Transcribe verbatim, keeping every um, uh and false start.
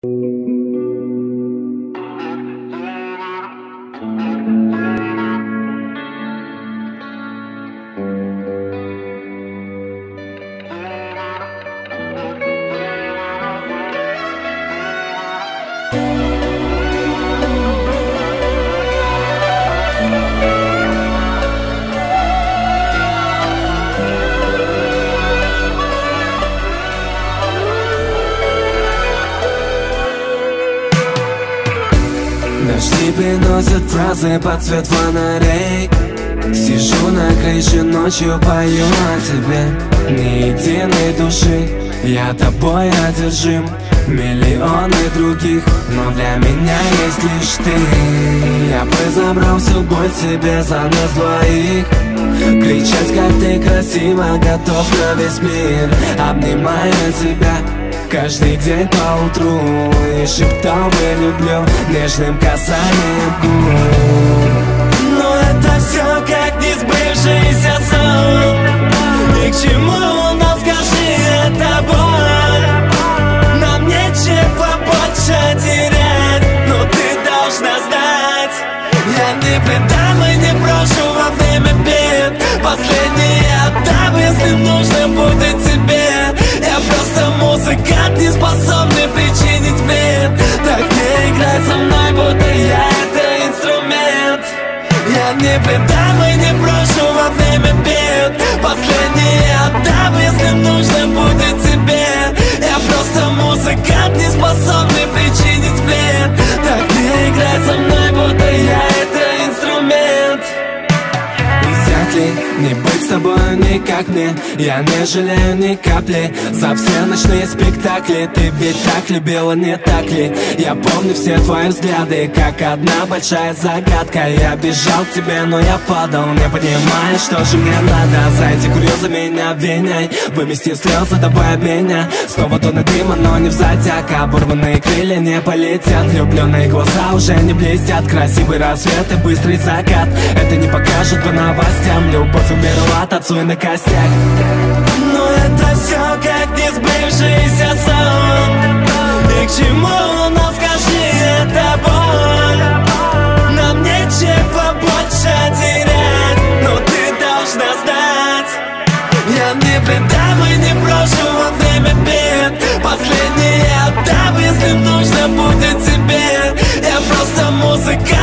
Дожди приносят фразы под цвет фонарей. Сижу на крыше ночью, пою о тебе. Ни единой души, я тобой одержим. Миллионы других, но для меня есть лишь ты. Я бы забрал всю боль себе за нас двоих. Кричать, как ты красиво, готов на весь мир. Обнимая тебя каждый день по утру и шептал бы люблю нежным касанием губ. Но это все как не сбывшийся сон. Ни к чему, но скажи, это боль. Нам нечего больше терять, но ты должна знать. Я не предам и не брошу во время бед. Последние отдам, если нужно будет тебе. Я просто музыкант, не способный причинить вред. Так не играй со мной, будто я это инструмент. Я не предам и не брошу во время бед. Последние отдам, если нужно будет тебе. Я просто музыкант, не способный причинить вред. Так не играй со мной, будто я это инструмент. Не быть с тобой никак мне, я не жалею ни капли за все ночные спектакли. Ты ведь так любила, не так ли? Я помню все твои взгляды, как одна большая загадка. Я бежал к тебе, но я падал, не понимая, что же мне надо. За эти курьезы меня обвиняй, вымести слезы, давай обменя. Снова тонны дыма, но не в затяг. Оборванные крылья не полетят, влюбленные глаза уже не блестят. Красивый рассвет и быстрый закат, это не покажут по новостям. Любовь умерла, танцуй на костях. Но это все как не сбывшийся сон. Ни к чему, но скажи, это боль. Нам нечего больше терять, но ты должна знать. Я не предам и не брошу во время бед. Последние отдам, если нужно будет тебе. Я просто музыка.